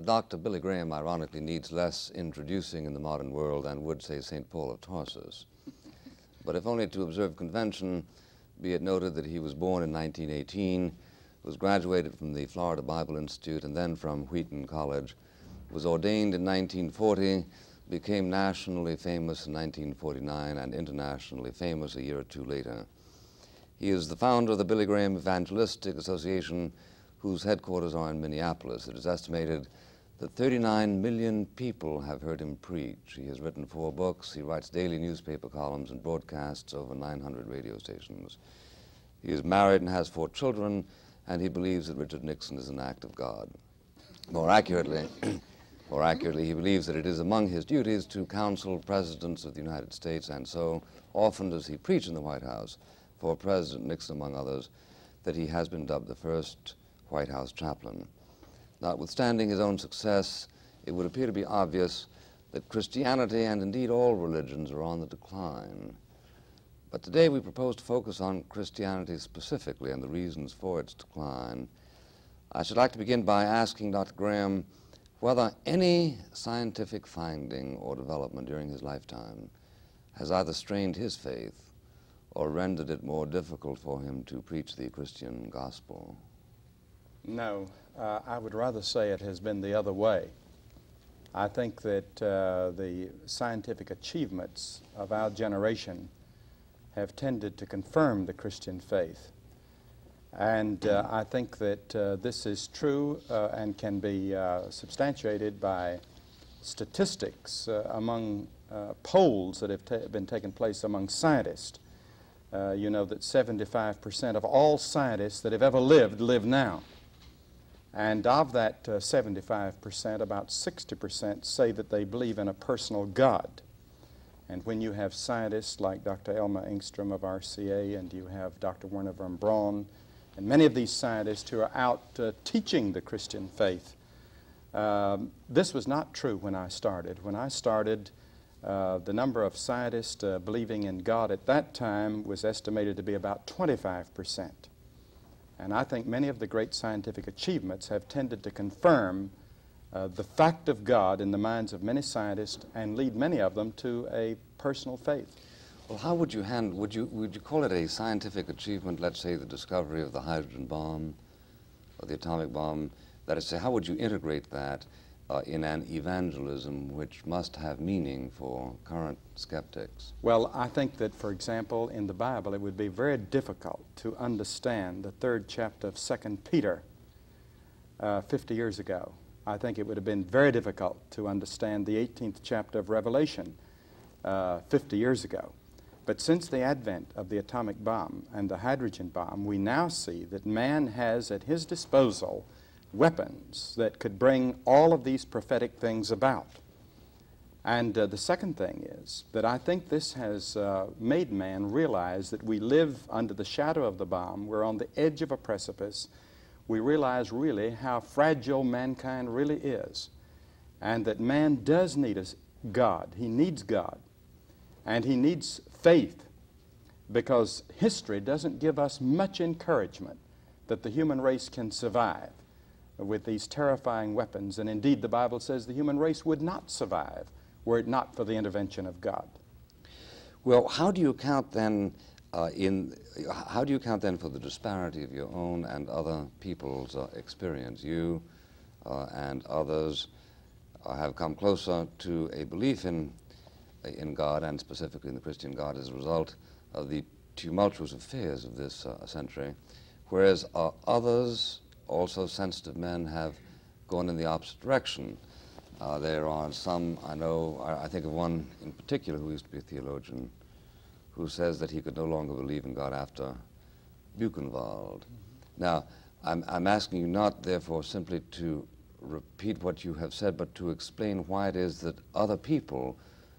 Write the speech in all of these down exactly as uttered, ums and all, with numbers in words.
Doctor Billy Graham, ironically, needs less introducing in the modern world than would, say, Saint Paul of Tarsus. But if only to observe convention, be it noted that he was born in nineteen eighteen, was graduated from the Florida Bible Institute and then from Wheaton College, was ordained in nineteen forty, became nationally famous in nineteen forty-nine and internationally famous a year or two later. He is the founder of the Billy Graham Evangelistic Association, whose headquarters are in Minneapolis. It is estimated that thirty-nine million people have heard him preach. He has written four books. He writes daily newspaper columns and broadcasts over nine hundred radio stations. He is married and has four children, and he believes that Richard Nixon is an act of God. More accurately, more accurately, he believes that it is among his duties to counsel presidents of the United States, and so often does he preach in the White House for President Nixon, among others, that he has been dubbed the first White House chaplain. Notwithstanding his own success, it would appear to be obvious that Christianity, and indeed all religions, are on the decline. But today we propose to focus on Christianity specifically and the reasons for its decline. I should like to begin by asking Doctor Graham whether any scientific finding or development during his lifetime has either strained his faith or rendered it more difficult for him to preach the Christian gospel. No, uh, I would rather say it has been the other way. I think that uh, the scientific achievements of our generation have tended to confirm the Christian faith. And uh, I think that uh, this is true uh, and can be uh, substantiated by statistics uh, among uh, polls that have ta been taking place among scientists. Uh, you know that seventy-five percent of all scientists that have ever lived live now. And of that uh, seventy-five percent, about sixty percent say that they believe in a personal God. And when you have scientists like Doctor Elma Engstrom of R C A, and you have Doctor Werner von Braun, and many of these scientists who are out uh, teaching the Christian faith, um, this was not true when I started. When I started, uh, the number of scientists uh, believing in God at that time was estimated to be about twenty-five percent. And I think many of the great scientific achievements have tended to confirm uh, the fact of God in the minds of many scientists and lead many of them to a personal faith. Well, how would you handle, would you, would you call it a scientific achievement, let's say the discovery of the hydrogen bomb or the atomic bomb? That is to say, how would you integrate that uh, in an evangelism which must have meaning for current skeptics? Well, I think that, for example, in the Bible, it would be very difficult to understand the third chapter of Second Peter uh, fifty years ago. I think it would have been very difficult to understand the eighteenth chapter of Revelation uh, fifty years ago. But since the advent of the atomic bomb and the hydrogen bomb, we now see that man has at his disposal weapons that could bring all of these prophetic things about. And uh, the second thing is that I think this has uh, made man realize that we live under the shadow of the bomb. We're on the edge of a precipice. We realize really how fragile mankind really is, and that man does need a God. He needs God, and he needs faith, because history doesn't give us much encouragement that the human race can survive with these terrifying weapons. And indeed, the Bible says the human race would not survive were it not for the intervention of God. Well, how do you account then uh, in how do you account then for the disparity of your own and other people's uh, experience? You uh, and others uh, have come closer to a belief in in God, and specifically in the Christian God, as a result of the tumultuous affairs of this uh, century, whereas uh, others, also sensitive men, have gone in the opposite direction. Uh, there are some, I know, I, I think of one in particular who used to be a theologian, who says that he could no longer believe in God after Buchenwald. Mm-hmm. Now, I'm, I'm asking you not, therefore, simply to repeat what you have said, but to explain why it is that other people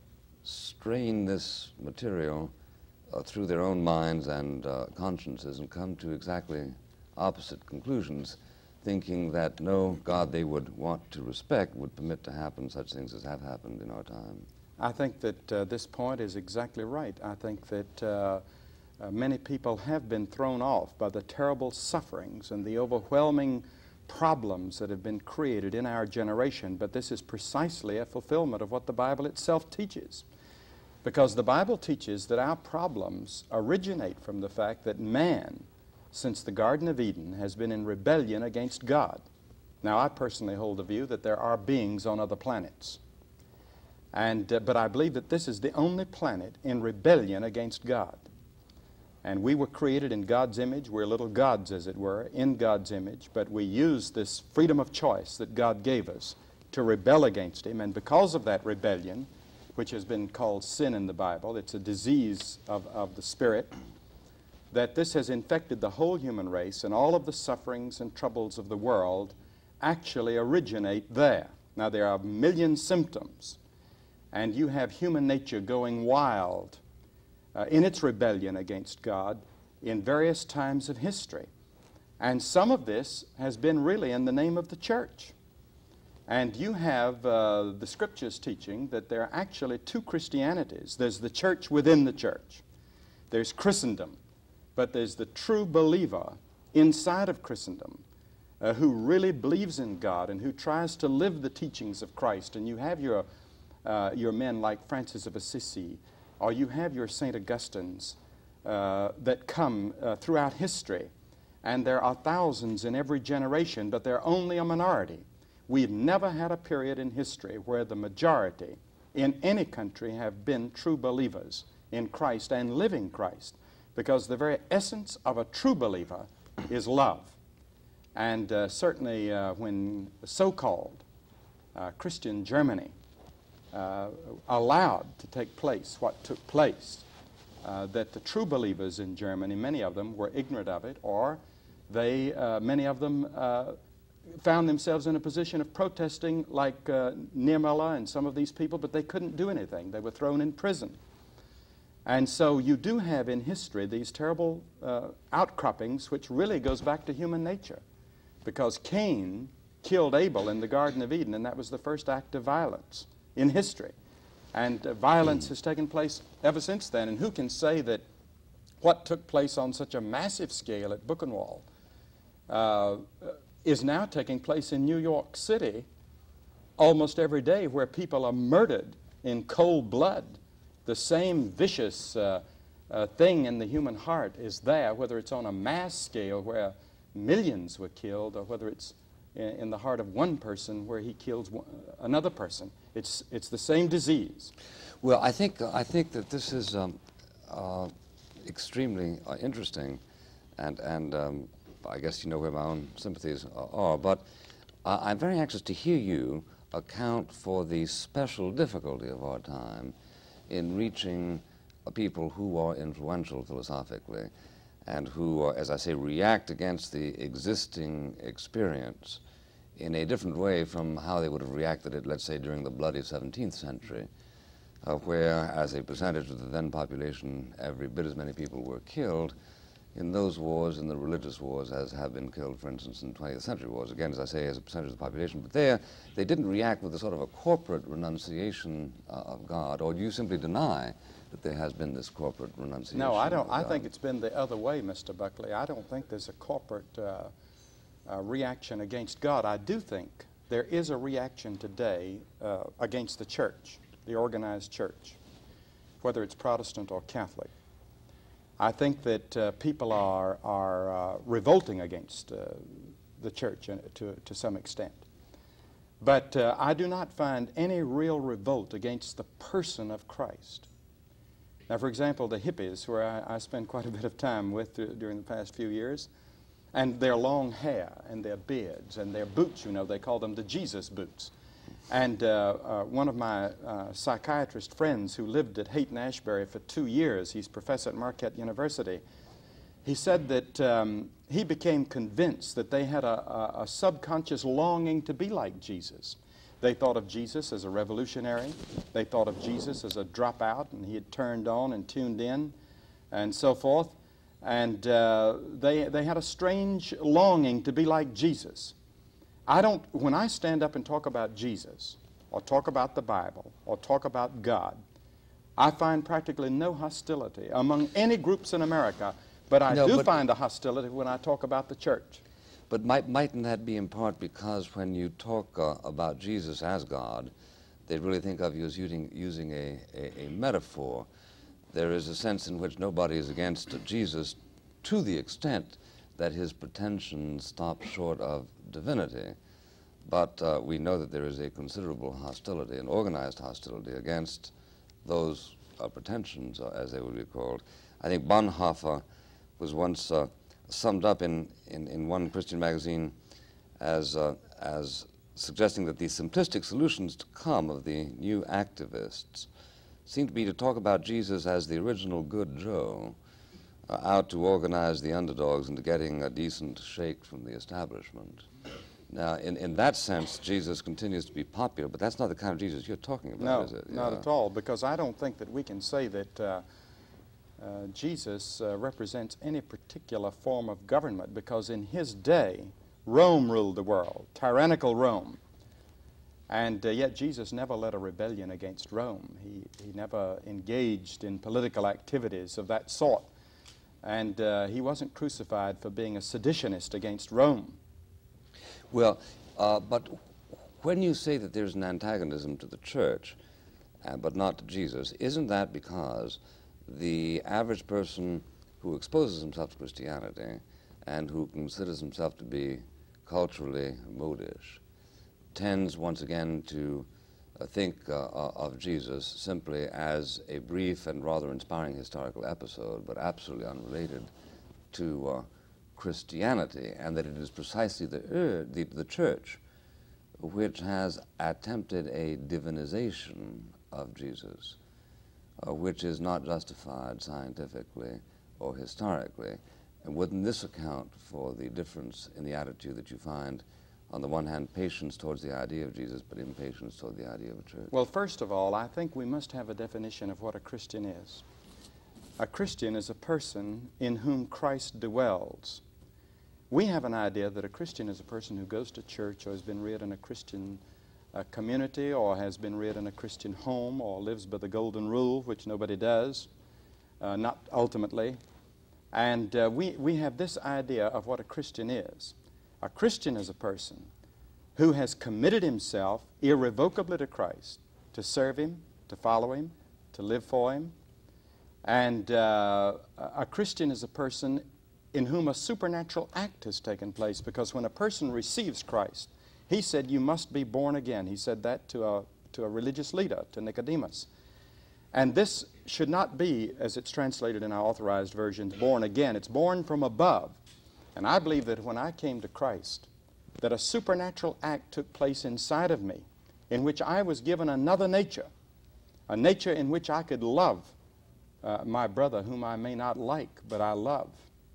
strain this material uh, through their own minds and uh, consciences and come to exactly opposite conclusions, thinking that no God they would want to respect would permit to happen such things as have happened in our time. I think that uh, this point is exactly right. I think that uh, uh, many people have been thrown off by the terrible sufferings and the overwhelming problems that have been created in our generation, but this is precisely a fulfillment of what the Bible itself teaches. Because the Bible teaches that our problems originate from the fact that man, since the Garden of Eden, has been in rebellion against God. Now, I personally hold the view that there are beings on other planets. And, uh, but I believe that this is the only planet in rebellion against God. And we were created in God's image. We're little gods, as it were, in God's image. But we use this freedom of choice that God gave us to rebel against Him. And because of that rebellion, which has been called sin in the Bible, it's a disease of, of the spirit, that this has infected the whole human race, and all of the sufferings and troubles of the world actually originate there. Now, there are a million symptoms, and you have human nature going wild uh, in its rebellion against God in various times of history. And some of this has been really in the name of the church. And you have uh, the Scriptures teaching that there are actually two Christianities. There's the church within the church. There's Christendom. But there's the true believer inside of Christendom uh, who really believes in God and who tries to live the teachings of Christ. And you have your, uh, your men like Francis of Assisi, or you have your Saint Augustines uh, that come uh, throughout history. And there are thousands in every generation, but they're only a minority. We've never had a period in history where the majority in any country have been true believers in Christ and living Christ. Because the very essence of a true believer is love. And uh, certainly uh, when so-called uh, Christian Germany uh, allowed to take place what took place, uh, that the true believers in Germany, many of them were ignorant of it, or they, uh, many of them uh, found themselves in a position of protesting like uh, Niemöller and some of these people, but they couldn't do anything. They were thrown in prison. And so you do have in history these terrible uh, outcroppings, which really goes back to human nature. Because Cain killed Abel in the Garden of Eden, and that was the first act of violence in history. And uh, violence has taken place ever since then. And who can say that what took place on such a massive scale at Buchenwald uh, is now taking place in New York City almost every day, where people are murdered in cold blood? The same vicious uh, uh, thing in the human heart is there, whether it's on a mass scale where millions were killed, or whether it's in, in the heart of one person where he kills one, another person. It's, it's the same disease. Well, I think, I think that this is um, uh, extremely uh, interesting, and, and um, I guess you know where my own sympathies are, but uh, I'm very anxious to hear you account for the special difficulty of our time in reaching uh, people who are influential philosophically and who, are, as I say, react against the existing experience in a different way from how they would have reacted it, let's say, during the bloody seventeenth century, uh, where, as a percentage of the then population, every bit as many people were killed in those wars, in the religious wars, as have been killed, for instance, in twentieth century wars. Again, as I say, as a percentage of the population. But there, they didn't react with a sort of a corporate renunciation uh, of God, or do you simply deny that there has been this corporate renunciation? No, I don't. of I God? think it's been the other way, Mister Buckley. I don't think there's a corporate uh, uh, reaction against God. I do think there is a reaction today uh, against the church, the organized church, whether it's Protestant or Catholic. I think that uh, people are, are uh, revolting against uh, the church uh, to, to some extent. But uh, I do not find any real revolt against the person of Christ. Now, for example, the hippies, where I, I spend quite a bit of time with uh, during the past few years, and their long hair and their beards and their boots, you know, they call them the Jesus boots. And uh, uh, one of my uh, psychiatrist friends who lived at Haight-Ashbury for two years, he's professor at Marquette University, he said that um, he became convinced that they had a, a, a subconscious longing to be like Jesus. They thought of Jesus as a revolutionary. They thought of Jesus as a dropout, and he had turned on and tuned in and so forth. And uh, they, they had a strange longing to be like Jesus. I don't, when I stand up and talk about Jesus, or talk about the Bible, or talk about God, I find practically no hostility among any groups in America, but I no, do but find a hostility when I talk about the church. But might, mightn't that be in part because when you talk uh, about Jesus as God, they really think of you as using, using a, a, a metaphor. There is a sense in which nobody is against Jesus to the extent that his pretensions stop short of divinity. But uh, we know that there is a considerable hostility, an organized hostility against those uh, pretensions, uh, as they would be called. I think Bonhoeffer was once uh, summed up in, in, in one Christian magazine as, uh, as suggesting that the simplistic solutions to come of the new activists seem to be to talk about Jesus as the original good Joe, uh, out to organize the underdogs into getting a decent shake from the establishment. Now, in, in that sense, Jesus continues to be popular, but that's not the kind of Jesus you're talking about, no, is it? not yeah. at all, because I don't think that we can say that uh, uh, Jesus uh, represents any particular form of government, because in his day, Rome ruled the world, tyrannical Rome. And uh, yet Jesus never led a rebellion against Rome. He, he never engaged in political activities of that sort. And uh, he wasn't crucified for being a seditionist against Rome. Well, uh, but when you say that there's an antagonism to the church, uh, but not to Jesus, isn't that because the average person who exposes himself to Christianity and who considers himself to be culturally modish tends once again to uh, think uh, of Jesus simply as a brief and rather inspiring historical episode, but absolutely unrelated to uh, Christianity, and that it is precisely the, uh, the, the church which has attempted a divinization of Jesus, uh, which is not justified scientifically or historically. And wouldn't this account for the difference in the attitude that you find, on the one hand, patience towards the idea of Jesus, but impatience toward the idea of a church? Well, first of all, I think we must have a definition of what a Christian is. A Christian is a person in whom Christ dwells. We have an idea that a Christian is a person who goes to church or has been reared in a Christian uh, community or has been reared in a Christian home or lives by the golden rule, which nobody does, uh, not ultimately. And uh, we, we have this idea of what a Christian is. A Christian is a person who has committed himself irrevocably to Christ, to serve him, to follow him, to live for him. And uh, a Christian is a person in whom a supernatural act has taken place, because when a person receives Christ, he said, you must be born again. He said that to a, to a religious leader, to Nicodemus. And this should not be, as it's translated in our authorized versions, born again. It's born from above. And I believe that when I came to Christ, that a supernatural act took place inside of me, in which I was given another nature, a nature in which I could love uh, my brother whom I may not like, but I love,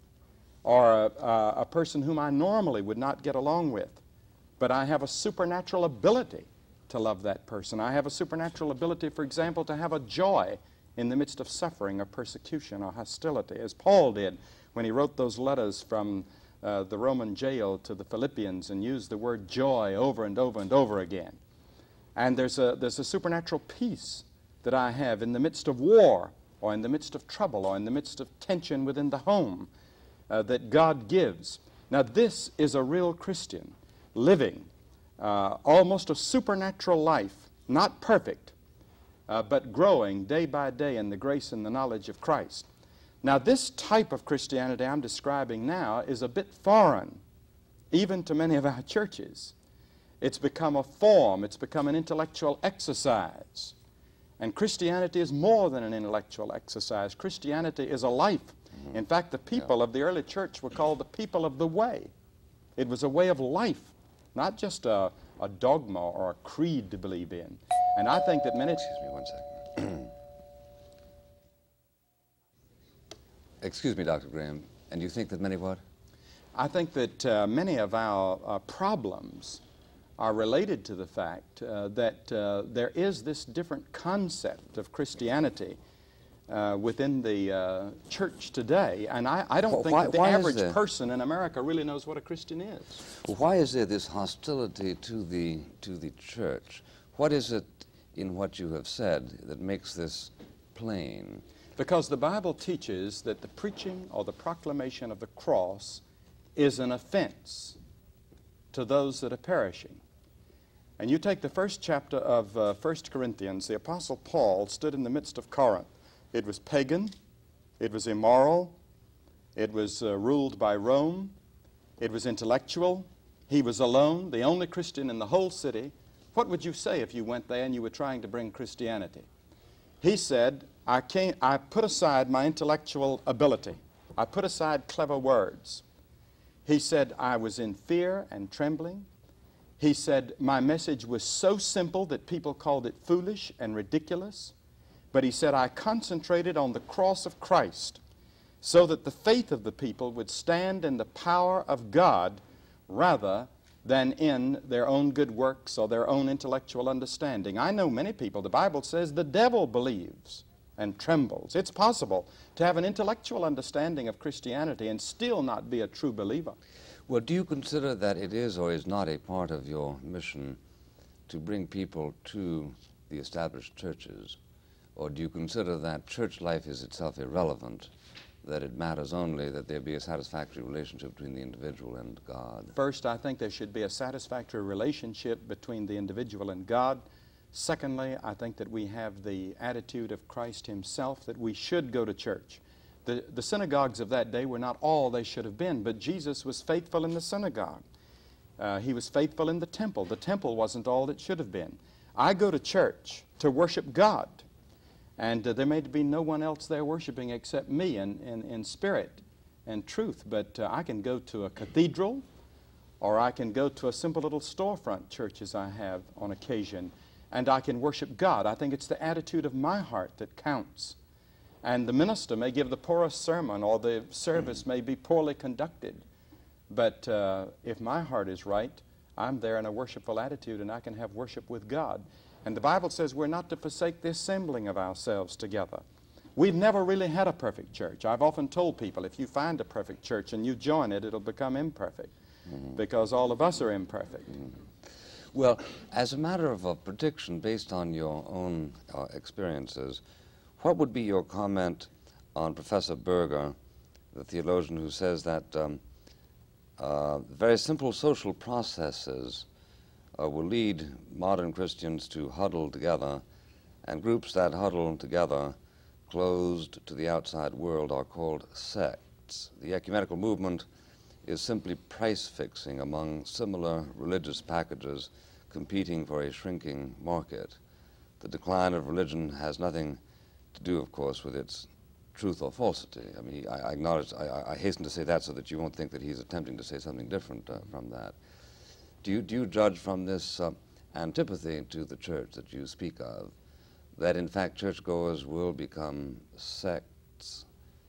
or a, a, a person whom I normally would not get along with, but I have a supernatural ability to love that person. I have a supernatural ability, for example, to have a joy in the midst of suffering or persecution or hostility, as Paul did when he wrote those letters from uh, the Roman jail to the Philippians and used the word joy over and over and over again. And there's a, there's a supernatural peace that I have in the midst of war or in the midst of trouble or in the midst of tension within the home uh, that God gives. Now this is a real Christian living uh, almost a supernatural life, not perfect, uh, but growing day by day in the grace and the knowledge of Christ. Now this type of Christianity I'm describing now is a bit foreign, even to many of our churches. It's become a form, it's become an intellectual exercise. And Christianity is more than an intellectual exercise. Christianity is a life. Mm-hmm. In fact, the people yeah. of the early church were called the people of the way. It was a way of life, not just a, a dogma or a creed to believe in. And I think that many... Excuse me one second. Excuse me, Doctor Graham. And you think that many what? I think that uh, many of our uh, problems are related to the fact uh, that uh, there is this different concept of Christianity uh, within the uh, church today. And I, I don't well, think why, that the why average person in America really knows what a Christian is. Well, why is there this hostility to the, to the church? What is it in what you have said that makes this plain? Because the Bible teaches that the preaching or the proclamation of the cross is an offense to those that are perishing. And you take the first chapter of uh, First Corinthians, the Apostle Paul stood in the midst of Corinth. It was pagan, it was immoral, it was uh, ruled by Rome, it was intellectual, he was alone, the only Christian in the whole city. What would you say if you went there and you were trying to bring Christianity? He said, I, came, I put aside my intellectual ability. I put aside clever words. He said, I was in fear and trembling. He said, my message was so simple that people called it foolish and ridiculous. But he said, I concentrated on the cross of Christ so that the faith of the people would stand in the power of God rather than in their own good works or their own intellectual understanding. I know many people, the Bible says, the devil believes and trembles. It's possible to have an intellectual understanding of Christianity and still not be a true believer. Well, do you consider that it is or is not a part of your mission to bring people to the established churches? Or do you consider that church life is itself irrelevant, that it matters only that there be a satisfactory relationship between the individual and God? First, I think there should be a satisfactory relationship between the individual and God. Secondly, I think that we have the attitude of Christ himself that we should go to church. The, the synagogues of that day were not all they should have been, but Jesus was faithful in the synagogue. Uh, he was faithful in the temple. The temple wasn't all it should have been. I go to church to worship God, and uh, there may be no one else there worshiping except me in, in, in spirit and truth, but uh, I can go to a cathedral, or I can go to a simple little storefront church as I have on occasion, and I can worship God. I think it's the attitude of my heart that counts. And the minister may give the poorest sermon, or the service may be poorly conducted. But uh, if my heart is right, I'm there in a worshipful attitude, and I can have worship with God. And the Bible says we're not to forsake the assembling of ourselves together. We've never really had a perfect church. I've often told people, if you find a perfect church and you join it, it'll become imperfect, mm-hmm. because all of us are imperfect. Mm-hmm. Well, as a matter of a prediction based on your own uh, experiences, what would be your comment on Professor Berger, the theologian who says that um, uh, very simple social processes uh, will lead modern Christians to huddle together, and groups that huddle together closed to the outside world are called sects? The ecumenical movement is simply price fixing among similar religious packages competing for a shrinking market. The decline of religion has nothing to do, of course, with its truth or falsity. I mean, I, I acknowledge, I, I hasten to say that so that you won't think that he's attempting to say something different uh, from that. Do you, do you judge from this uh, antipathy to the church that you speak of that, in fact, churchgoers will become sects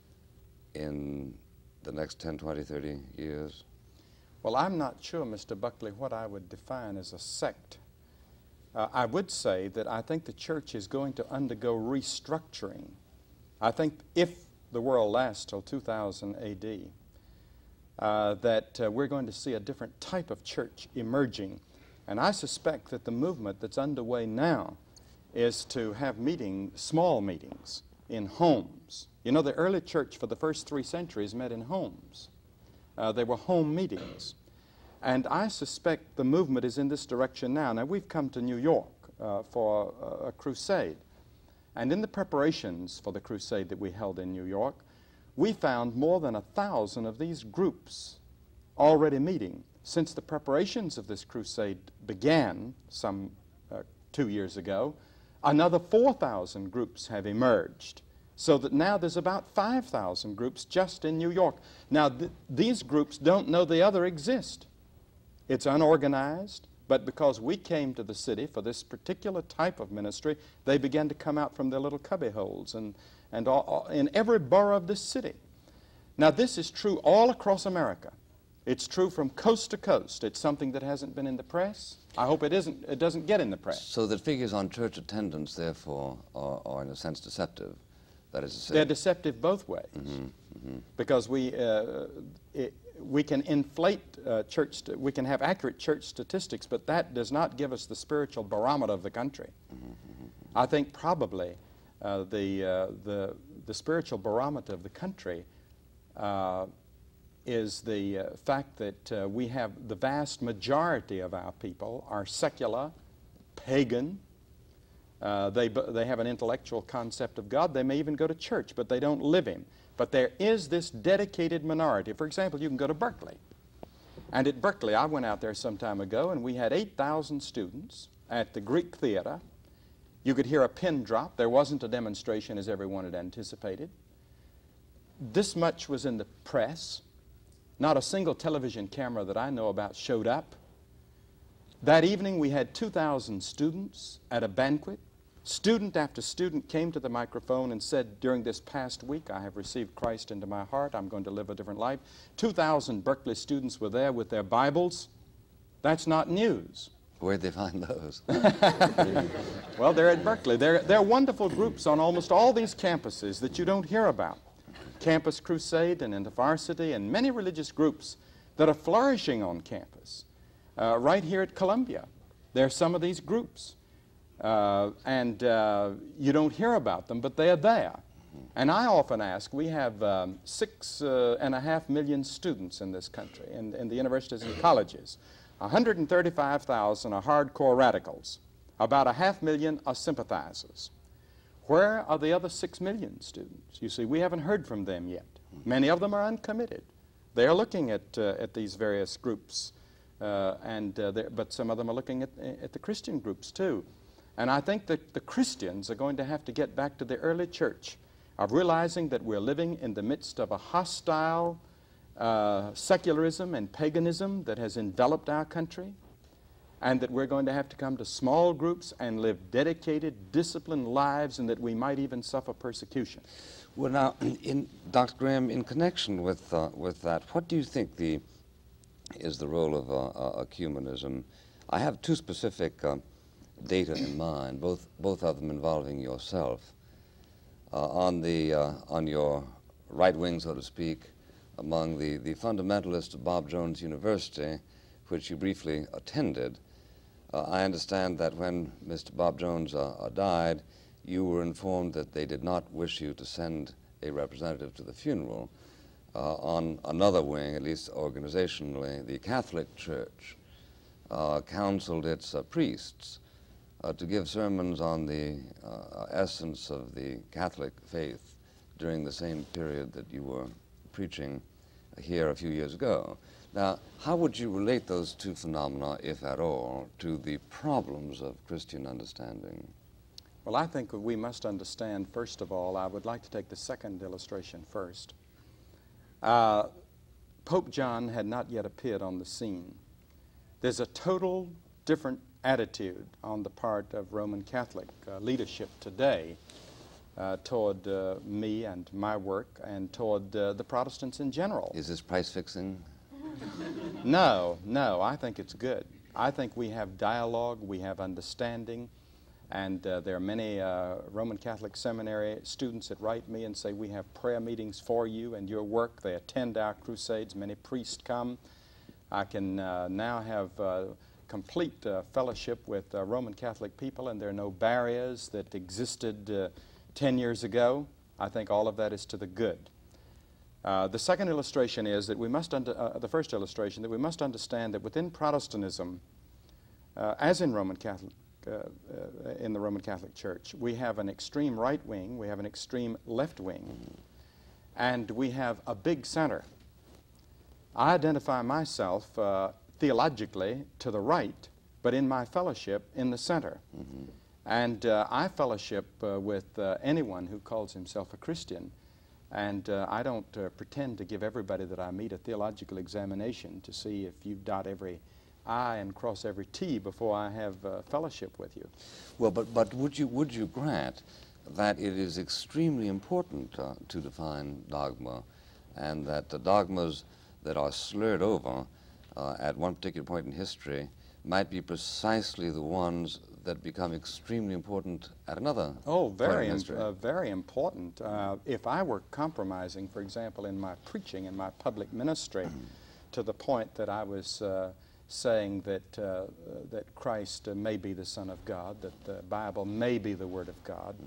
in the next ten, twenty, thirty years? Well, I'm not sure, Mister Buckley, what I would define as a sect. Uh, I would say that I think the church is going to undergo restructuring. I think if the world lasts till two thousand A D, uh, that uh, we're going to see a different type of church emerging. And I suspect that the movement that's underway now is to have meeting, small meetings in homes. You know, the early church for the first three centuries met in homes. Uh, they were home meetings. And I suspect the movement is in this direction now. Now, we've come to New York uh, for a, a crusade. And in the preparations for the crusade that we held in New York, we found more than a thousand of these groups already meeting. Since the preparations of this crusade began some uh, two years ago, another four thousand groups have emerged. So that now there's about five thousand groups just in New York. Now, th these groups don't know the other exist. It's unorganized, but because we came to the city for this particular type of ministry, they began to come out from their little cubby holes and, and all, all, in every borough of this city. Now, this is true all across America. It's true from coast to coast. It's something that hasn't been in the press. I hope it isn't. It doesn't get in the press. So the figures on church attendance, therefore, are, are in a sense deceptive. That is to say, they're deceptive both ways, mm-hmm, mm-hmm. because we uh, it, we can inflate uh, church. We can have accurate church statistics, but that does not give us the spiritual barometer of the country. Mm-hmm, mm-hmm. I think probably uh, the uh, the the spiritual barometer of the country Uh, is the uh, fact that uh, we have the vast majority of our people are secular, pagan. Uh, they, they have an intellectual concept of God. They may even go to church, but they don't live Him. But there is this dedicated minority. For example, you can go to Buckley. And at Buckley, I went out there some time ago, and we had eight thousand students at the Greek Theater. You could hear a pin drop. There wasn't a demonstration as everyone had anticipated. This much was in the press. Not a single television camera that I know about showed up. That evening, we had two thousand students at a banquet. Student after student came to the microphone and said, during this past week, I have received Christ into my heart. I'm going to live a different life. two thousand Berkeley students were there with their Bibles. That's not news. Where'd they find those? Well, they're at Berkeley. They're, they're wonderful groups on almost all these campuses that you don't hear about. Campus Crusade and InterVarsity and many religious groups that are flourishing on campus. Uh, right here at Columbia, there are some of these groups. Uh, and uh, you don't hear about them, but they are there. And I often ask, we have um, six uh, and a half million students in this country, in, in the universities and colleges. one hundred thirty-five thousand are hardcore radicals. About a half million are sympathizers. Where are the other six million students? You see, we haven't heard from them yet. Many of them are uncommitted. They are looking at, uh, at these various groups, uh, and, uh, but some of them are looking at, at the Christian groups too. And I think that the Christians are going to have to get back to the early church of realizing that we're living in the midst of a hostile uh, secularism and paganism that has enveloped our country, and that we're going to have to come to small groups and live dedicated, disciplined lives, and that we might even suffer persecution. Well, now, in, Doctor Graham, in connection with, uh, with that, what do you think the, is the role of uh, uh, ecumenism? I have two specific uh, data in mind, both, both of them involving yourself. Uh, on, the, uh, on your right wing, so to speak, among the, the fundamentalists of Bob Jones University, which you briefly attended, uh, I understand that when Mister Bob Jones uh, uh, died, you were informed that they did not wish you to send a representative to the funeral. Uh, on another wing, at least organizationally, the Catholic Church uh, counseled its uh, priests Uh, to give sermons on the uh, essence of the Catholic faith during the same period that you were preaching here a few years ago. Now, how would you relate those two phenomena, if at all, to the problems of Christian understanding? Well, I think we must understand, first of all, I would like to take the second illustration first. Uh, Pope John had not yet appeared on the scene. There's a total different attitude on the part of Roman Catholic uh, leadership today uh, toward uh, me and my work and toward uh, the Protestants in general. Is this price fixing? No, no, I think it's good. I think we have dialogue, we have understanding, and uh, there are many uh, Roman Catholic seminary students that write me and say, we have prayer meetings for you and your work. They attend our crusades. Many priests come. I can uh, now have uh, complete uh, fellowship with uh, Roman Catholic people, and there are no barriers that existed uh, ten years ago. I think all of that is to the good. Uh, the second illustration is that we must, under, uh, the first illustration, that we must understand that within Protestantism, uh, as in Roman Catholic, uh, uh, in the Roman Catholic Church, we have an extreme right wing, we have an extreme left wing, and we have a big center. I identify myself uh, theologically to the right, but in my fellowship in the center. Mm-hmm. And uh, I fellowship uh, with uh, anyone who calls himself a Christian, and uh, I don't uh, pretend to give everybody that I meet a theological examination to see if you dot every I and cross every T before I have uh, fellowship with you. Well, but, but would you, would you grant that it is extremely important uh, to define dogma, and that the dogmas that are slurred over Uh, at one particular point in history might be precisely the ones that become extremely important at another oh, very, point in history? uh, very important. Uh, if I were compromising, for example, in my preaching, in my public ministry, to the point that I was uh, saying that, uh, that Christ uh, may be the Son of God, that the Bible may be the Word of God, mm-hmm.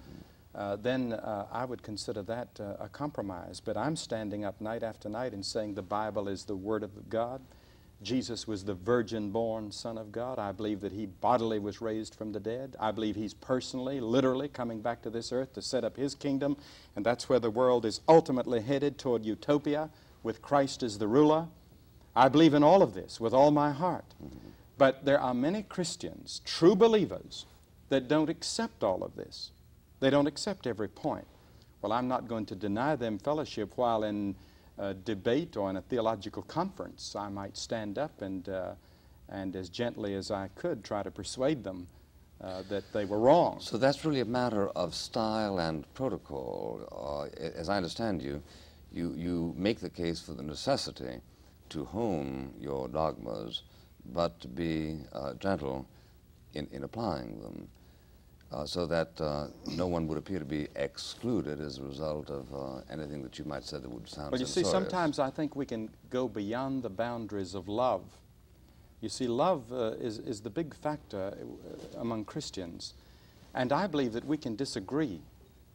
uh, then uh, I would consider that uh, a compromise. But I'm standing up night after night and saying the Bible is the Word of God. Jesus was the virgin-born Son of God. I believe that He bodily was raised from the dead. I believe He's personally, literally coming back to this earth to set up His kingdom, and that's where the world is ultimately headed, toward utopia, with Christ as the ruler. I believe in all of this with all my heart. But there are many Christians, true believers, that don't accept all of this. They don't accept every point. Well, I'm not going to deny them fellowship while in a debate or in a theological conference. I might stand up and, uh, and as gently as I could try to persuade them uh, that they were wrong. So that's really a matter of style and protocol. Uh, as I understand you, you, you make the case for the necessity to hone your dogmas, but to be uh, gentle in, in applying them, uh, so that uh, no one would appear to be excluded as a result of uh, anything that you might say that would sound Well, you see, censorious. sometimes I think we can go beyond the boundaries of love. You see, love uh, is, is the big factor uh, among Christians. And I believe that we can disagree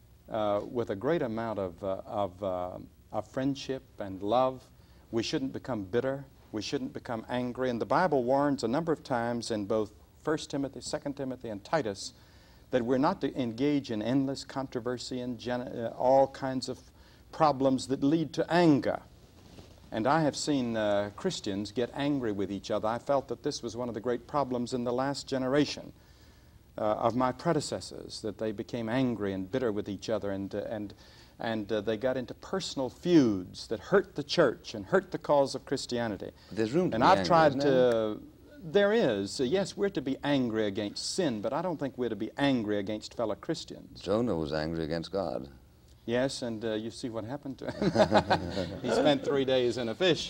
uh, with a great amount of, uh, of, uh, of friendship and love. We shouldn't become bitter. We shouldn't become angry. And the Bible warns a number of times in both First Timothy, Second Timothy, and Titus that we're not to engage in endless controversy and gen uh, all kinds of problems that lead to anger. And I have seen uh, Christians get angry with each other. I felt that this was one of the great problems in the last generation uh, of my predecessors, that they became angry and bitter with each other, and, uh, and, and uh, they got into personal feuds that hurt the church and hurt the cause of Christianity. There's room to and be I've angry, tried isn't to... there? There is. Uh, yes, we're to be angry against sin, but I don't think we're to be angry against fellow Christians. Jonah was angry against God. Yes, and uh, you see what happened to him. He spent three days in a fish.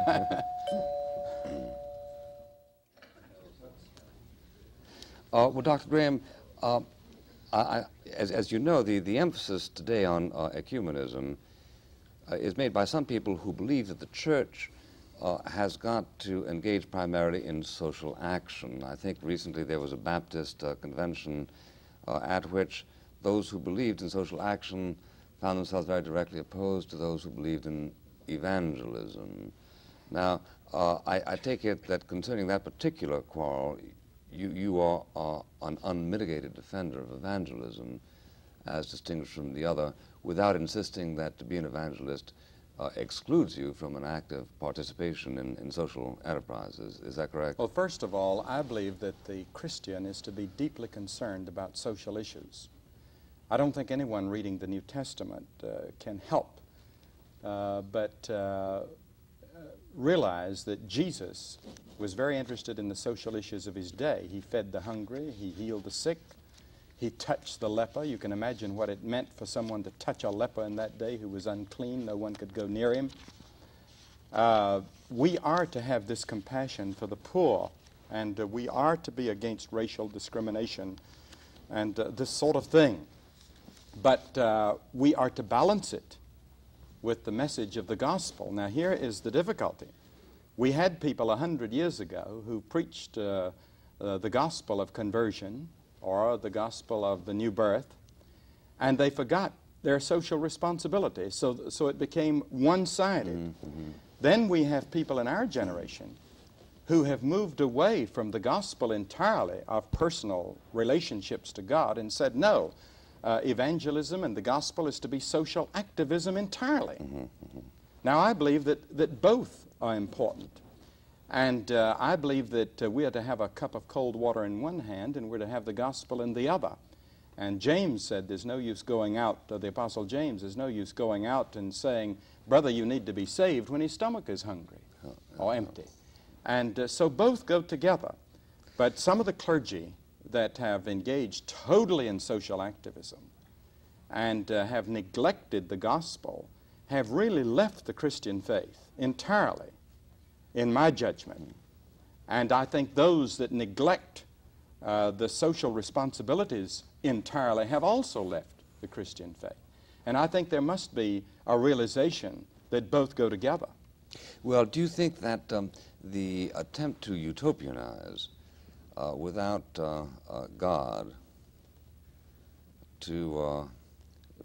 Uh, well, Doctor Graham, uh, I, I, as, as you know, the, the emphasis today on uh, ecumenism uh, is made by some people who believe that the church uh, has got to engage primarily in social action. I think recently there was a Baptist uh, convention uh, at which those who believed in social action found themselves very directly opposed to those who believed in evangelism. Now, uh, I, I take it that concerning that particular quarrel, You, you are, are an unmitigated defender of evangelism as distinguished from the other, without insisting that to be an evangelist uh, excludes you from an active participation in, in social enterprises. Is that correct? Well, first of all, I believe that the Christian is to be deeply concerned about social issues. I don't think anyone reading the New Testament uh, can help uh, but uh, realize that Jesus was very interested in the social issues of his day. He fed the hungry, he healed the sick, he touched the leper. You can imagine what it meant for someone to touch a leper in that day who was unclean. No one could go near him. Uh, we are to have this compassion for the poor, and uh, we are to be against racial discrimination and uh, this sort of thing. But uh, we are to balance it with the message of the gospel. Now, here is the difficulty. We had people a hundred years ago who preached uh, uh, the gospel of conversion or the gospel of the new birth, and they forgot their social responsibility, so, so it became one-sided. Mm-hmm. Then we have people in our generation who have moved away from the gospel entirely of personal relationships to God and said, no, uh, evangelism and the gospel is to be social activism entirely. Mm-hmm. Now, I believe that, that both are important. And uh, I believe that uh, we are to have a cup of cold water in one hand and we're to have the gospel in the other. And James said there's no use going out, uh, the Apostle James, there's no use going out and saying, brother, you need to be saved when his stomach is hungry or empty. And uh, so both go together. But some of the clergy that have engaged totally in social activism and uh, have neglected the gospel have really left the Christian faith entirely, in my judgment. And I think those that neglect uh, the social responsibilities entirely have also left the Christian faith. And I think there must be a realization that both go together. Well, do you think that um, the attempt to utopianize uh, without uh, uh, God, to uh,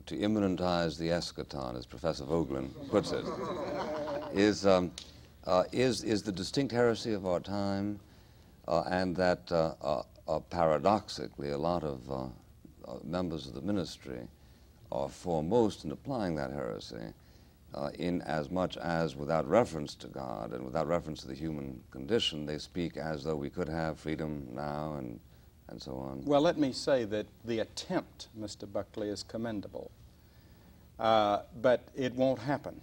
to immanentize the eschaton, as Professor Vogelin puts it, is, um, uh, is, is the distinct heresy of our time, uh, and that uh, uh, uh, paradoxically a lot of uh, uh, members of the ministry are foremost in applying that heresy, uh, in as much as, without reference to God and without reference to the human condition, they speak as though we could have freedom now and, and so on. Well, let me say that the attempt, Mister Buckley, is commendable, uh, but it won't happen.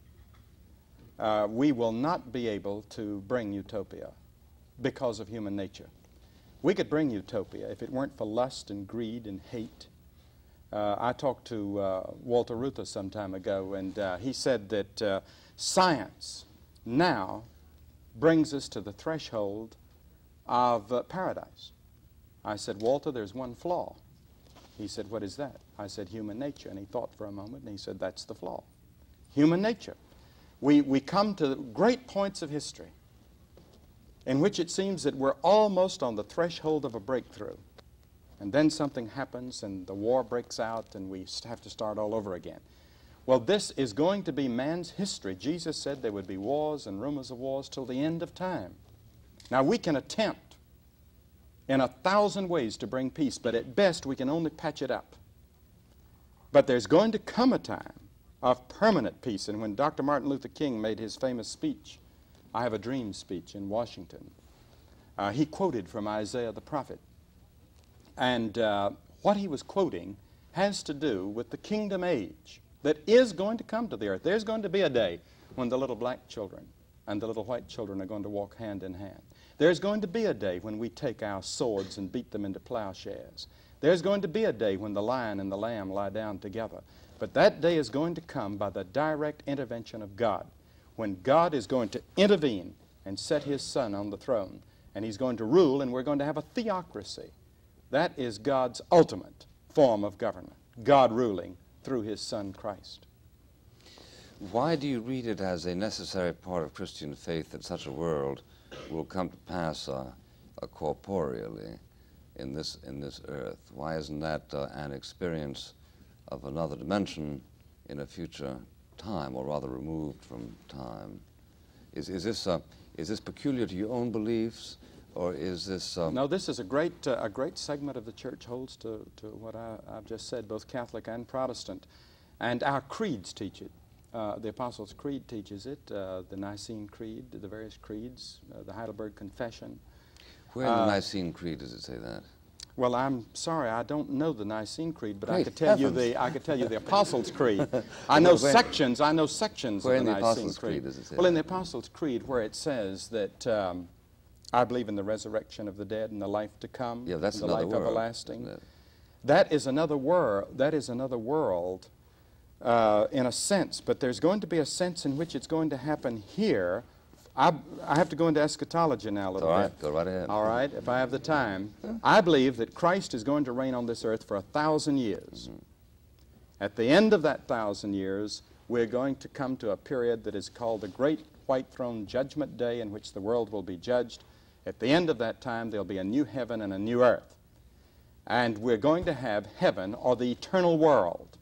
Uh, we will not be able to bring utopia because of human nature. We could bring utopia if it weren't for lust and greed and hate. Uh, I talked to uh, Walter Reuther some time ago, and uh, he said that uh, science now brings us to the threshold of uh, paradise. I said, Walter, there's one flaw. He said, what is that? I said, human nature. And he thought for a moment, and he said, that's the flaw. Human nature. We, we come to great points of history in which it seems that we're almost on the threshold of a breakthrough. And then something happens, and the war breaks out, and we have to start all over again. Well, this is going to be man's history. Jesus said there would be wars and rumors of wars till the end of time. Now, we can attempt in a thousand ways to bring peace, but at best we can only patch it up. But there's going to come a time of permanent peace. And when Doctor Martin Luther King made his famous speech, I Have a Dream speech in Washington, uh, he quoted from Isaiah the prophet. And uh, what he was quoting has to do with the kingdom age that is going to come to the earth. There's going to be a day when the little black children and the little white children are going to walk hand in hand. There's going to be a day when we take our swords and beat them into plowshares. There's going to be a day when the lion and the lamb lie down together. But that day is going to come by the direct intervention of God, when God is going to intervene and set his son on the throne. And he's going to rule, and we're going to have a theocracy. That is God's ultimate form of government, God ruling through his son Christ. Why do you read it as a necessary part of Christian faith that such a world will come to pass uh, uh, corporeally in this, in this earth? Why isn't that uh, an experience of another dimension in a future time, or rather removed from time? Is, is, this, uh, is this peculiar to your own beliefs? Or is this... Um, no, this is a great, uh, a great segment of the church holds to, to what I, I've just said, both Catholic and Protestant. And our creeds teach it. Uh, the Apostles' Creed teaches it, uh, the Nicene Creed, the various creeds, uh, the Heidelberg Confession. Where in the uh, Nicene Creed does it say that? Well, I'm sorry, I don't know the Nicene Creed, but Great I could tell heavens. you the I could tell you the Apostles' Creed. I know where, sections. I know sections where of the, in the Nicene Apostles' Creed. Creed does it say well, that? in the Apostles' Creed, where it says that um, I believe in the resurrection of the dead and the life to come, yeah, that's and the another life world, everlasting. isn't it? That is another world. That is another world, uh, in a sense. But there's going to be a sense in which it's going to happen here. I, I have to go into eschatology now a little All bit. right, go right ahead. All right, if I have the time. I believe that Christ is going to reign on this earth for a thousand years. Mm-hmm. At the end of that thousand years, we're going to come to a period that is called the Great White Throne Judgment Day, in which the world will be judged. At the end of that time, there'll be a new heaven and a new earth. And we're going to have heaven, or the eternal world.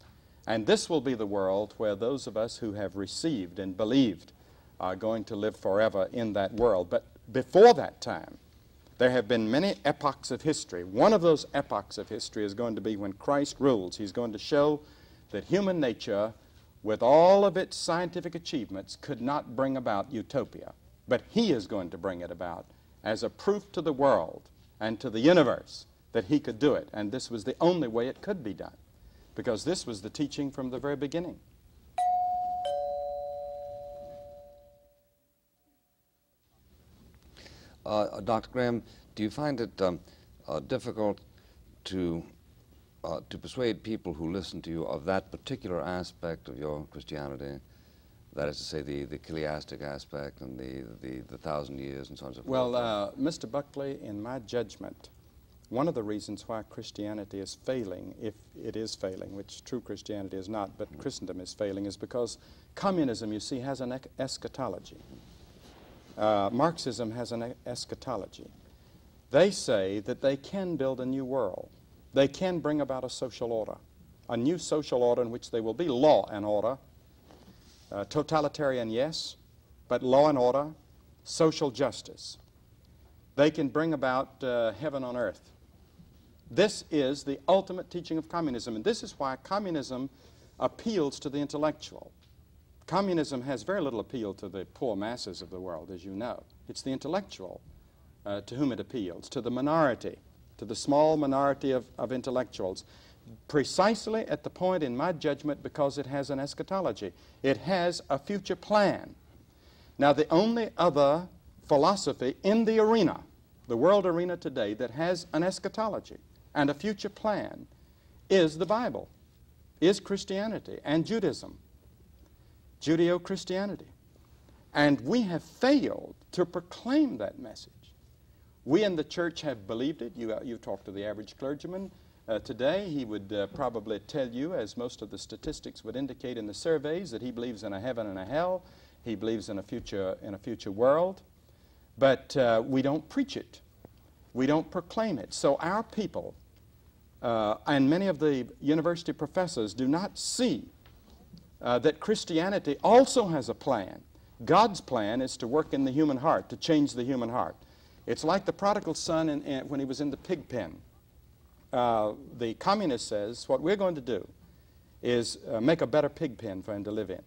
And this will be the world where those of us who have received and believed are going to live forever in that world. But before that time, there have been many epochs of history. One of those epochs of history is going to be when Christ rules. He's going to show that human nature, with all of its scientific achievements, could not bring about utopia. But he is going to bring it about as a proof to the world and to the universe that he could do it. And this was the only way it could be done, because this was the teaching from the very beginning. Uh, Doctor Graham, do you find it um, uh, difficult to, uh, to persuade people who listen to you of that particular aspect of your Christianity? That is to say, the, the chiliastic aspect and the, the, the thousand years and so on and so forth? Well, uh, Mister Buckley, in my judgment, one of the reasons why Christianity is failing, if it is failing, which true Christianity is not, but mm-hmm. Christendom is failing, is because communism, you see, has an eschatology. Uh, Marxism has an eschatology. They say that they can build a new world. They can bring about a social order. a new social order in which there will be law and order. Uh, totalitarian, yes, but law and order, social justice. They can bring about uh, heaven on earth. This is the ultimate teaching of communism, and this is why communism appeals to the intellectual. Communism has very little appeal to the poor masses of the world, as you know. It's the intellectual uh, to whom it appeals, to the minority, to the small minority of, of intellectuals, precisely at the point, in my judgment, because it has an eschatology. It has a future plan. Now, the only other philosophy in the arena, the world arena today, that has an eschatology and a future plan is the Bible, is Christianity and Judaism, Judeo-Christianity. And we have failed to proclaim that message. We in the church have believed it. You, uh, you talk to the average clergyman uh, today, he would uh, probably tell you, as most of the statistics would indicate in the surveys, that he believes in a heaven and a hell. He believes in a future, in a future world. But uh, we don't preach it. We don't proclaim it. So our people, uh, and many of the university professors, do not see uh, that Christianity also has a plan. God's plan is to work in the human heart, to change the human heart. It's like the prodigal son in, in, when he was in the pig pen. Uh, the communist says, what we're going to do is uh, make a better pig pen for him to live in.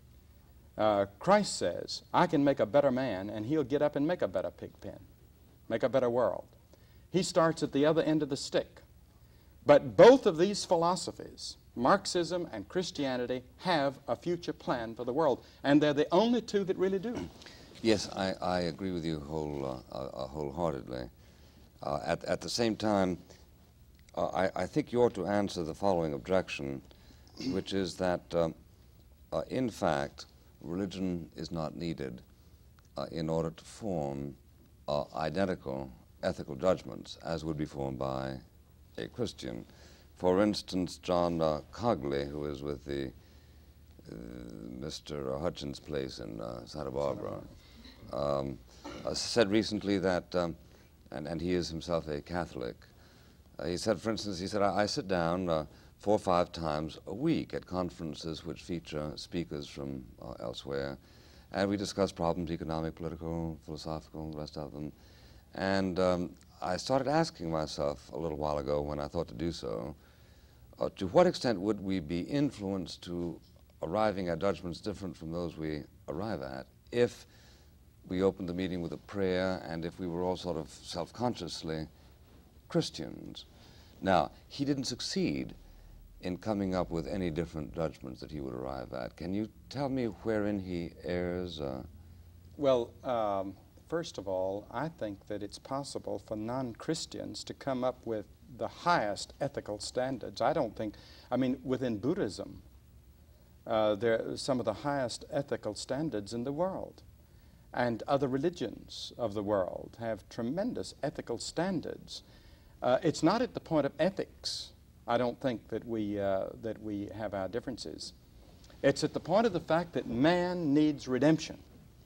Uh, Christ says, I can make a better man, and he'll get up and make a better pig pen, make a better world. He starts at the other end of the stick. But both of these philosophies, Marxism and Christianity, have a future plan for the world, and they're the only two that really do. Yes, I, I agree with you whole, uh, uh, wholeheartedly. Uh, at, at the same time, uh, I, I think you ought to answer the following objection, which is that, um, uh, in fact, religion is not needed uh, in order to form uh, identical ethical judgments as would be formed by a Christian. For instance, John uh, Cogley, who is with the uh, Mister Hutchins' place in uh, Santa Barbara, um, uh, said recently that, um, and, and he is himself a Catholic, uh, he said, for instance, he said, I, I sit down uh, four or five times a week at conferences which feature speakers from uh, elsewhere, and we discuss problems, economic, political, philosophical, the rest of them. And um, I started asking myself a little while ago, when I thought to do so, uh, to what extent would we be influenced to arriving at judgments different from those we arrive at if we opened the meeting with a prayer and if we were all sort of self-consciously Christians? Now, he didn't succeed in coming up with any different judgments that he would arrive at. Can you tell me wherein he errs? Uh? Well, um, first of all, I think that it's possible for non-Christians to come up with the highest ethical standards. I don't think, I mean, within Buddhism, uh, there are some of the highest ethical standards in the world. And other religions of the world have tremendous ethical standards. Uh, it's not at the point of ethics, I don't think, that we, uh, that we have our differences. It's at the point of the fact that man needs redemption.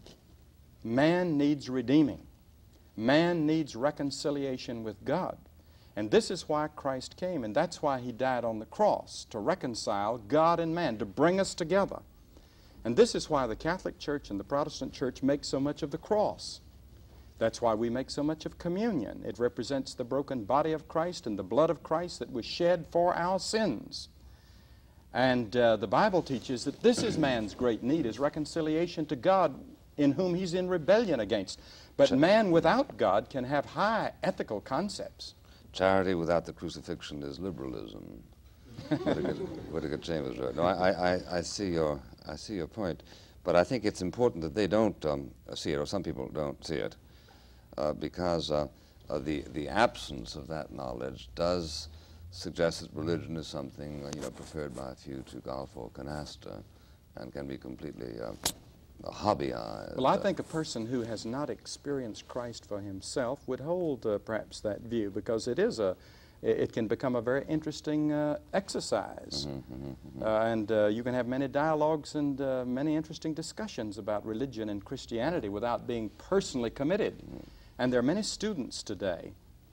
Man needs redeeming. Man needs reconciliation with God. And this is why Christ came, and that's why he died on the cross, to reconcile God and man, to bring us together. And this is why the Catholic Church and the Protestant Church make so much of the cross. That's why we make so much of communion. It represents the broken body of Christ and the blood of Christ that was shed for our sins. And uh, the Bible teaches that this is man's great need, is reconciliation to God, in whom he's in rebellion against. But man without God can have high ethical concepts. Charity without the crucifixion is liberalism. Whittaker Chambers wrote. No, I, I, I see your, I see your point, but I think it's important that they don't um, see it, or some people don't see it, uh, because uh, uh, the the absence of that knowledge does suggest that religion is something uh, you know preferred by a few to golf or canasta, and can be completely uh, hobbyized. Well, I think a person who has not experienced Christ for himself would hold uh, perhaps that view, because it is a, it can become a very interesting uh, exercise. Mm-hmm, mm-hmm, mm-hmm. Uh, and uh, you can have many dialogues and uh, many interesting discussions about religion and Christianity without being personally committed. Mm-hmm. And there are many students today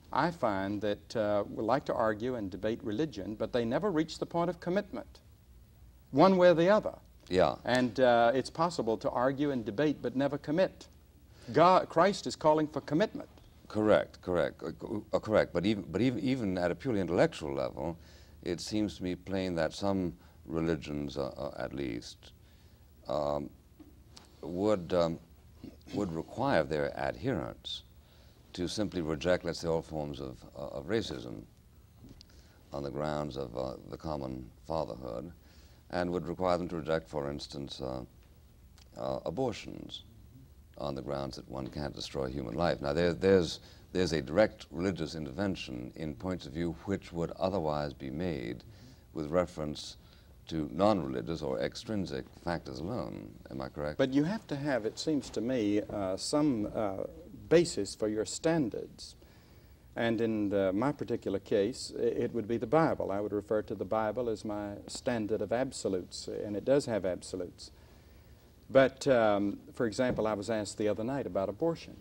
I find that uh, we like to argue and debate religion, but they never reach the point of commitment, one way or the other. Yeah. And uh, it's possible to argue and debate but never commit. God, Christ is calling for commitment. Correct, correct, uh, uh, correct. But even, but even, even at a purely intellectual level, it seems to me plain that some religions, uh, uh, at least, um, would um, would require their adherents to simply reject, let's say, all forms of, uh, of racism on the grounds of uh, the common fatherhood, and would require them to reject, for instance, uh, uh, abortions on the grounds that one can't destroy human life. Now, there, there's, there's a direct religious intervention in points of view which would otherwise be made with reference to non-religious or extrinsic factors alone. Am I correct? But you have to have, it seems to me, uh, some uh, basis for your standards. And in uh, my particular case, it would be the Bible. I would refer to the Bible as my standard of absolutes, and it does have absolutes. But, um, for example, I was asked the other night about abortion.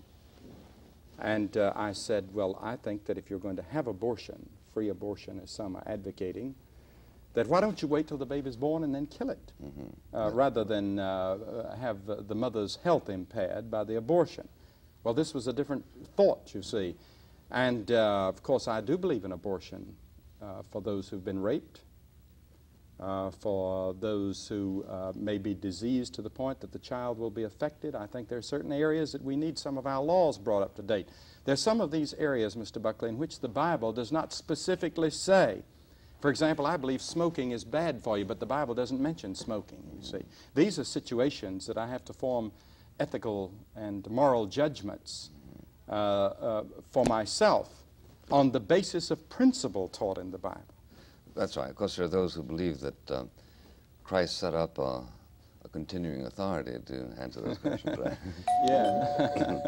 And uh, I said, well, I think that if you're going to have abortion, free abortion as some are advocating, that why don't you wait till the baby's born and then kill it, mm-hmm. uh, rather than uh, have uh, the mother's health impaired by the abortion. Well, this was a different thought, you see. And, uh, of course, I do believe in abortion uh, for those who've been raped, uh, for those who uh, may be diseased to the point that the child will be affected. I think there are certain areas that we need some of our laws brought up to date. There are some of these areas, Mister Buckley, in which the Bible does not specifically say. For example, I believe smoking is bad for you, but the Bible doesn't mention smoking, you see. These are situations that I have to form ethical and moral judgments uh, uh, for myself on the basis of principle taught in the Bible. That's right. Of course, there are those who believe that uh, Christ set up a, a continuing authority to answer those questions, right? Yeah.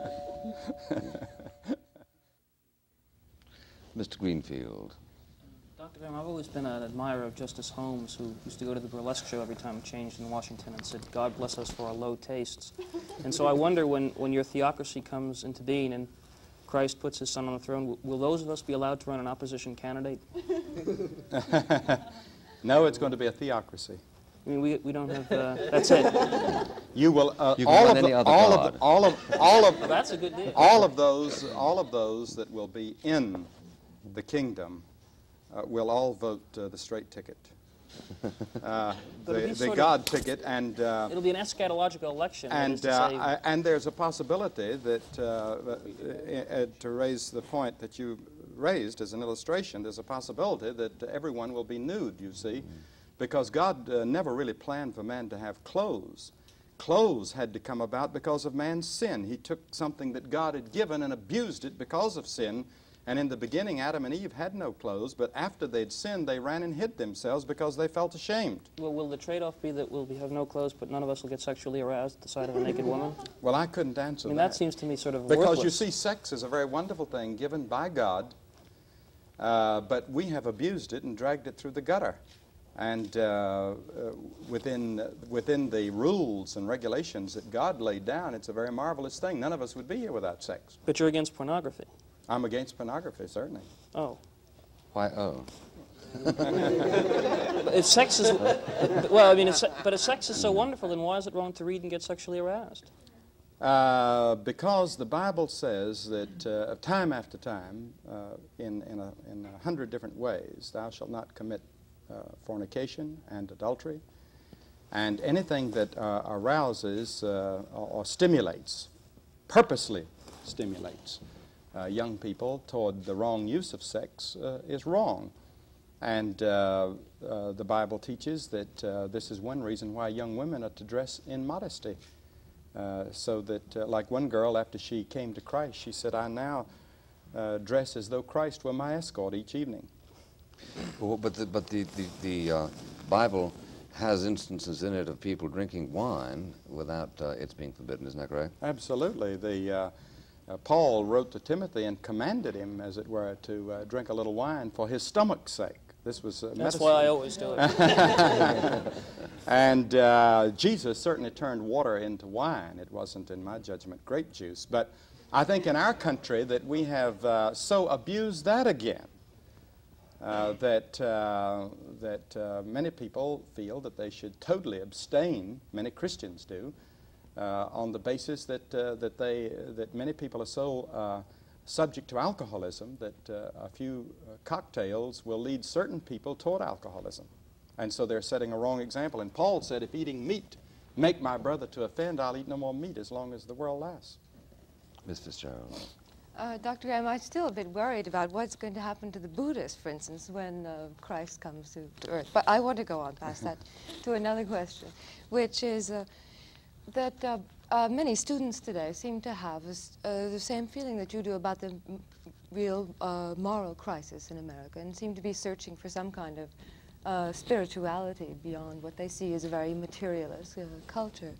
Mister Greenfield. Doctor Graham, I've always been an admirer of Justice Holmes, who used to go to the burlesque show every time it changed in Washington and said, God bless us for our low tastes. And so I wonder, when, when your theocracy comes into being and Christ puts his son on the throne, will, will those of us be allowed to run an opposition candidate? No, it's going to be a theocracy. I mean, we, we don't have, uh, that's it. You will, uh, you can all, run of any the, other all, God. of the, all of all of Well, that's a good deal. all of those all of those that will be in the kingdom uh, will all vote uh, the straight ticket, uh, the, the God ticket, and uh, it'll be an eschatological election. and that is to uh, say, I, and there's a possibility that uh, uh, uh, to raise the point that you raised as an illustration, there's a possibility that everyone will be nude. You see. Because God uh, never really planned for man to have clothes. Clothes had to come about because of man's sin. He took something that God had given and abused it because of sin. And in the beginning, Adam and Eve had no clothes, but after they'd sinned, they ran and hid themselves because they felt ashamed. well, will the trade-off be that we'll be, have no clothes, but none of us will get sexually aroused at the sight of a naked woman? Well, I couldn't answer I mean, that. that seems to me sort of Because worthless. you see, sex is a very wonderful thing given by God, uh, but we have abused it and dragged it through the gutter. And uh, uh, within, uh, within the rules and regulations that God laid down, it's a very marvelous thing. None of us would be here without sex. But you're against pornography. I'm against pornography, certainly. Oh. Why, oh. But if sex is, well, I mean, if se but if sex is so wonderful, then why is it wrong to read and get sexually aroused? Uh, because the Bible says that uh, time after time, uh, in, in, a, in a hundred different ways, thou shalt not commit Uh, fornication and adultery, and anything that uh, arouses uh, or, or stimulates, purposely stimulates uh, young people toward the wrong use of sex uh, is wrong. And uh, uh, the Bible teaches that uh, this is one reason why young women are to dress in modesty. Uh, so that, uh, like one girl, after she came to Christ, she said, I now uh, dress as though Christ were my escort each evening. Well, but the, but the, the, the uh, Bible has instances in it of people drinking wine without uh, its being forbidden, isn't that correct? Absolutely. The, uh, uh, Paul wrote to Timothy and commanded him, as it were, to uh, drink a little wine for his stomach's sake. This was uh, That's medicine. why I always do it. And uh, Jesus certainly turned water into wine. It wasn't, in my judgment, grape juice. But I think in our country that we have uh, so abused that again uh, that, uh, that uh, many people feel that they should totally abstain, many Christians do, uh, on the basis that, uh, that, they, that many people are so uh, subject to alcoholism that uh, a few uh, cocktails will lead certain people toward alcoholism. And so they're setting a wrong example. And Paul said, if eating meat make my brother to offend, I'll eat no more meat as long as the world lasts. Miz Fitzgerald. Uh, Doctor Graham, I'm still a bit worried about what's going to happen to the Buddhists, for instance, when uh, Christ comes to, to earth. But I want to go on past that to another question, which is uh, that uh, uh, many students today seem to have this, uh, the same feeling that you do about the m real uh, moral crisis in America, and seem to be searching for some kind of uh, spirituality beyond what they see as a very materialist uh, culture.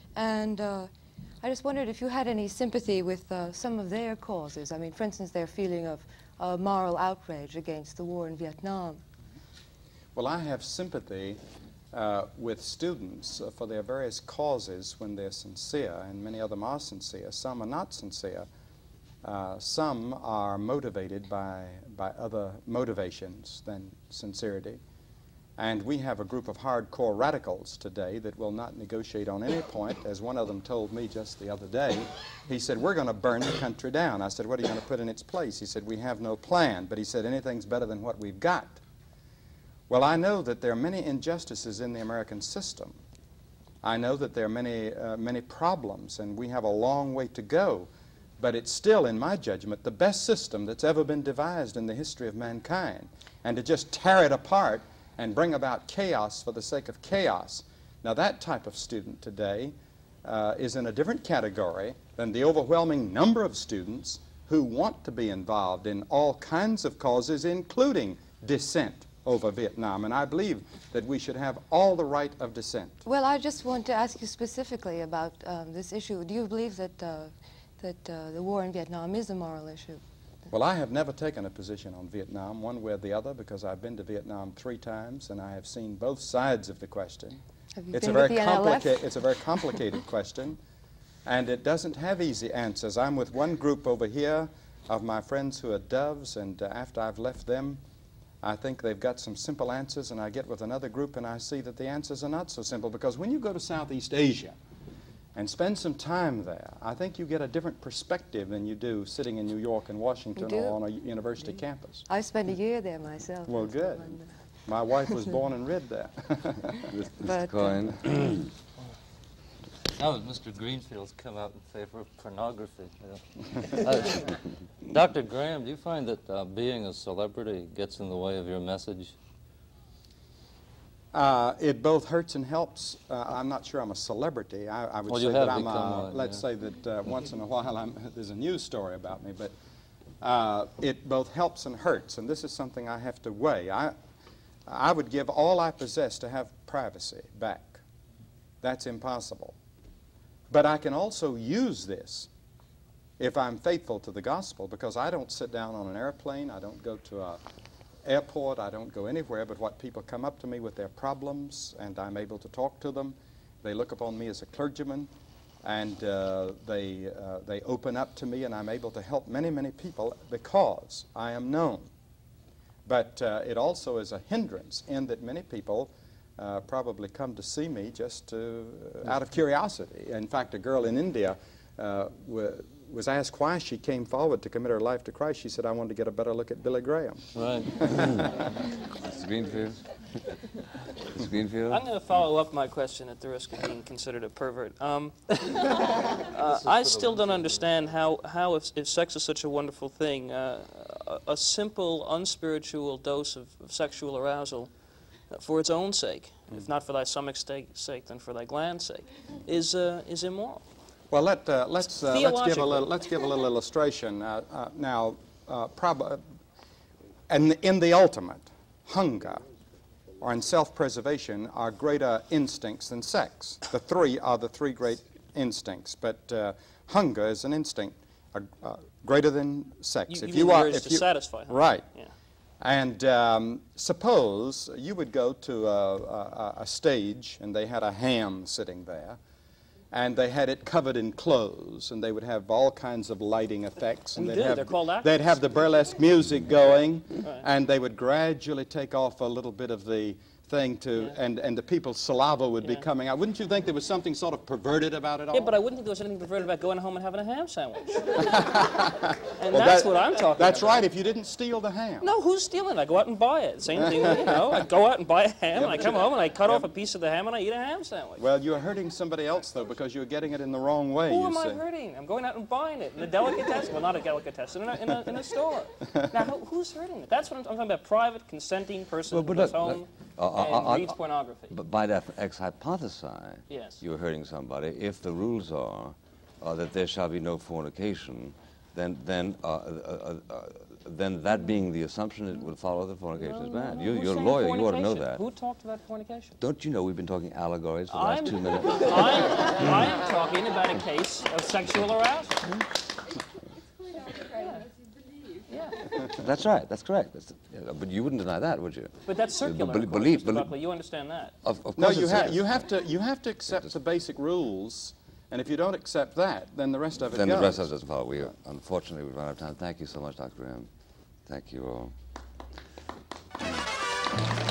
And uh, I just wondered if you had any sympathy with uh, some of their causes. I mean, for instance, their feeling of uh, moral outrage against the war in Vietnam. Well, I have sympathy uh, with students uh, for their various causes when they're sincere, and many of them are sincere. Some are not sincere. Uh, some are motivated by, by other motivations than sincerity. And we have a group of hardcore radicals today that will not negotiate on any point. As one of them told me just the other day, he said, we're going to burn the country down. I said, what are you going to put in its place? He said, we have no plan. But he said, anything's better than what we've got. Well, I know that there are many injustices in the American system. I know that there are many, uh, many problems, and we have a long way to go. But it's still, in my judgment, the best system that's ever been devised in the history of mankind. And to just tear it apart and bring about chaos for the sake of chaos. Now, that type of student today uh, is in a different category than the overwhelming number of students who want to be involved in all kinds of causes, including dissent over Vietnam. And I believe that we should have all the right of dissent. Well, I just want to ask you specifically about um, this issue. Do you believe that, uh, that uh, the war in Vietnam is a moral issue? Well, I have never taken a position on Vietnam, one way or the other, because I've been to Vietnam three times, and I have seen both sides of the question. Have you It's been a with very the N L F? complicated, it's a very complicated question, and it doesn't have easy answers. I'm with one group over here of my friends who are doves, and uh, after I've left them, I think they've got some simple answers, and I get with another group, and I see that the answers are not so simple, because when you go to Southeast Asia and spend some time there, I think you get a different perspective than you do sitting in New York and Washington or on a university campus. I spent a year there myself. Well, good. My wife was born and reared there. But, Coyne. Now that Mister Greenfield's come out in favor of pornography. Yeah. uh, Doctor Graham, do you find that uh, being a celebrity gets in the way of your message? Uh, it both hurts and helps. Uh, I'm not sure I'm a celebrity. I, I would well, say you that have I'm become a, one, let's yeah. say that uh, once in a while I'm, there's a news story about me, but uh, it both helps and hurts, and this is something I have to weigh. I, I would give all I possess to have privacy back. That's impossible. But I can also use this if I'm faithful to the gospel, because I don't sit down on an airplane, I don't go to a airport, I don't go anywhere, but what people come up to me with their problems, and I'm able to talk to them. They look upon me as a clergyman, and uh, they, uh, they open up to me, and I'm able to help many, many people because I am known. But uh, it also is a hindrance in that many people uh, probably come to see me just to, uh, out of curiosity. In fact, a girl in India uh, was asked why she came forward to commit her life to Christ. She said, I wanted to get a better look at Billy Graham. Right. Mister Greenfield? Mister Greenfield? I'm going to follow up my question at the risk of being considered a pervert. Um, uh, I still don't understand how, how if, if sex is such a wonderful thing, uh, a, a simple, unspiritual dose of, of sexual arousal uh, for its own sake, mm. if not for thy stomach's sake, then for thy gland's sake, is, uh, is immoral. Well, let, uh, let's, uh, let's, give a little, let's give a little illustration. Uh, uh, now, uh, prob and in the ultimate, hunger or in self-preservation are greater instincts than sex. The three are the three great instincts, but uh, hunger is an instinct uh, uh, greater than sex. You, if you you mean are, the urge if to you, satisfy hunger. Right. Yeah. And um, suppose you would go to a, a, a stage and they had a ham sitting there, and they had it covered in clothes, and they would have all kinds of lighting effects. And We they'd do. have, They're called actors. They'd have the burlesque music going, Right. and they would gradually take off a little bit of the thing to, Yeah. and, and the people's saliva would be Yeah. coming out. Wouldn't you think there was something sort of perverted about it all? Yeah, but I wouldn't think there was anything perverted about going home and having a ham sandwich. And Well, that's that- what I'm talking That's about. right, if you didn't steal the ham. No, who's stealing? I go out and buy it. Same thing, you know. I go out and buy a ham, and I come home and I cut off a piece of the ham and I eat a ham sandwich. Well, you're hurting somebody else, though, because you're getting it in the wrong way, Who you am I see. hurting? I'm going out and buying it in a delicatessen. Well, not a delicatessen, in a, in a, in a store. Now, who, who's hurting it? That's what I'm, I'm talking about. Private, consenting person Well, who but goes look, home look, uh, and uh, uh, reads uh, pornography. But by that ex hypothesi, Yes. you're hurting somebody. If the rules are uh, that there shall be no fornication, then then uh, uh, uh, uh, then that being the assumption, it would follow that fornication is No, no, bad. no. You, Who's you're a saying lawyer. You ought to know fornication? that. Who talked about fornication? Don't you know we've been talking allegories for the last I'm, two minutes? I'm, I'm talking about a case of sexual arousal. Yeah. That's right. That's correct. That's, yeah, but you wouldn't deny that, would you? But that's circular, Be- of course, believe- Mister belie- Buckley. You understand that. Of, of No, course you, it's ha serious. you have to you have to accept the basic rules, and if you don't accept that, then the rest of it Then goes. the rest of it doesn't follow. We are, unfortunately, we've run out of time. Thank you so much, Doctor Graham. Thank you all.